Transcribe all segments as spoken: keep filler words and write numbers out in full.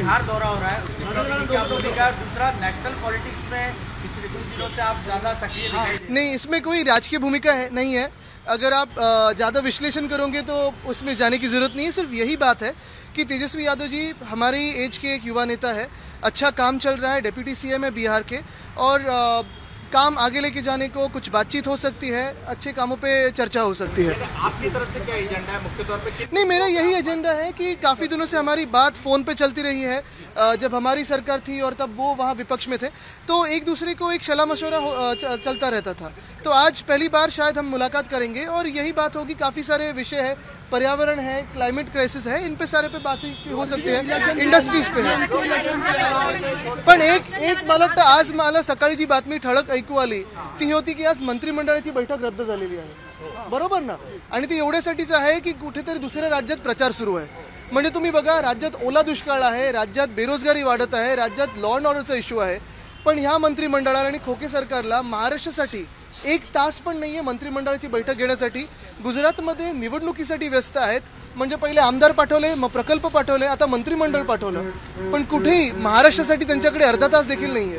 बिहार दौरा हो रहा है, उसकी क्या भूमिका? दूसरा, नेशनल पॉलिटिक्स में पिछले कुछ दिनों से आप ज्यादा सक्रिय दिखाई दे। नहीं, इसमें कोई राजकीय भूमिका है नहीं है। अगर आप ज़्यादा विश्लेषण करोगे तो उसमें जाने की ज़रूरत नहीं है। सिर्फ यही बात है कि तेजस्वी यादव जी हमारी एज के एक युवा नेता है, अच्छा काम चल रहा है, डेप्यूटी सीएम है बिहार के, और आ, काम आगे लेके जाने को कुछ बातचीत हो सकती है, अच्छे कामों पे चर्चा हो सकती है। आपकी तरफ से क्या एजेंडा है मुख्य तौर पे? नहीं, मेरा यही एजेंडा है कि काफ़ी दिनों से हमारी बात फ़ोन पे चलती रही है। जब हमारी सरकार थी और तब वो वहाँ विपक्ष में थे, तो एक दूसरे को एक सलाह मशवरा चलता रहता था। तो आज पहली बार शायद हम मुलाकात करेंगे और यही बात होगी। काफ़ी सारे विषय है, पर्यावरण है, क्लाइमेट क्राइसिस है, इन पे सारे पे बातें हो सकती है, इंडस्ट्रीज पे है। पण एक एक मला वाटतं आज मला सकाळी जी बातमी ठळक ऐकू आली ती होती की आज मंत्रिमंडळाची बैठक रद्द झालेली आहे, बरोबर ना? आणि ती एवढ्यासाठीच आहे की कुठेतरी दुसऱ्या राज्यात प्रचार सुरू आहे। म्हणजे तुम्ही बघा, राज्यात ओला दुष्काळ आहे, राज्यात बेरोजगारी वाढत आहे, राज्यात लॉ अँड ऑर्डरचा इश्यू आहे, पण ह्या मंत्रिमंडळाला आणि खोके सरकारला महाराष्ट्रासाठी एक तास पण नाहीये मंत्रिमंडळाची बैठक घेण्यासाठी। गुजरातमध्ये निवडणुकीसाठी व्यस्त आहेत, म्हणजे पहिले आमदार पाठवले, मग प्रकल्प पाठवले, आता मंत्रिमंडळ पाठवलं, पण कुठेही महाराष्ट्रासाठी त्यांच्याकडे अर्धा तास देखील नाहीये।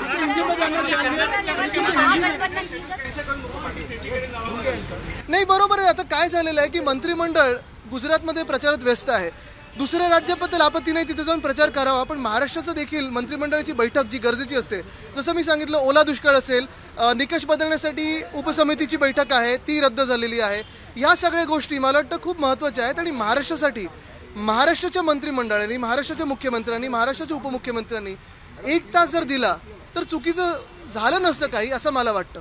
नाही, बरोबर आहे। आता काय झालेलं आहे की मंत्रिमंडळ गुजरातमध्ये प्रचारात व्यस्त आहे, दुसऱ्या राज्याबद्दल आपत्ती नाही, तिथे जाऊन प्रचार करावा, पण महाराष्ट्राचं देखील मंत्रिमंडळाची बैठक जी गरजेची असते, जसं मी सांगितलं ओला दुष्काळ असेल, निकष बदलण्यासाठी उपसमितीची बैठक आहे ती रद्द झालेली आहे, या सगळ्या गोष्टी मला वाटतं खूप महत्त्वाच्या आहेत। आणि महाराष्ट्रासाठी महाराष्ट्राच्या मंत्रिमंडळाने, महाराष्ट्राच्या मुख्यमंत्र्यांनी, महाराष्ट्राच्या उपमुख्यमंत्र्यांनी एक तास जर दिला तर चुकीचं झालं नसतं काही, असं मला वाटतं।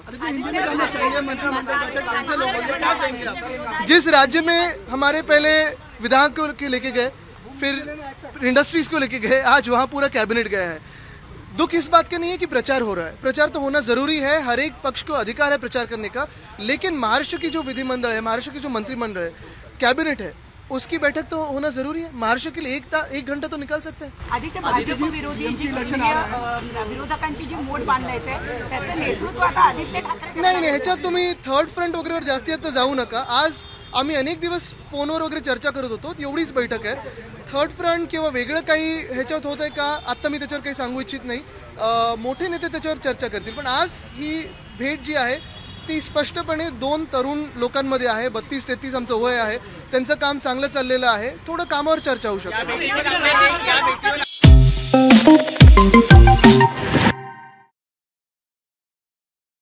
जिस राज्य में हमारे पहले विधायक को लेके गए, फिर इंडस्ट्रीज को लेके गए, आज वहाँ पूरा कैबिनेट गया है। दुख इस बात का नहीं है कि प्रचार हो रहा है, प्रचार तो होना जरूरी है, हर एक पक्ष को अधिकार है प्रचार करने का, लेकिन महाराष्ट्र की जो विधिमंडल है, महाराष्ट्र की जो मंत्रिमंडल है, कैबिनेट है, उसकी बैठक तो होना जरूरी है। महाराष्ट्र के लिए एक एक घंटा तो निकाल सकते हैं। आदित्य, भाजप विरोधी जी विरोधकांची जी मोड बांधायचं आहे त्याचं नेतृत्व आता आदित्य ठाकरे। नाही नाही, ह्याच्यात तुम्ही थर्ड फ्रंट वगैरेवर जास्ती आता जाऊ नका। आज आम्ही अनेक दिवस फोनवर वगैरे चर्चा करत होतो, एवढीच बैठक आहे। थर्ड फ्रंट किंवा वेगळं काही ह्याच्यात होत आहे का, आत्ता मी त्याच्यावर काही सांगू इच्छित नाही। मोठे नेते त्याच्यावर चर्चा करतील, पण आज ही भेट जी आहे ती स्पष्टपणे दोन तरुण लोकांमध्ये आहे, बत्तीस तेहतीस आमचं वय आहे, त्यांचं काम चांगलं चाललेलं आहे, थोडं कामावर चर्चा होऊ शकते।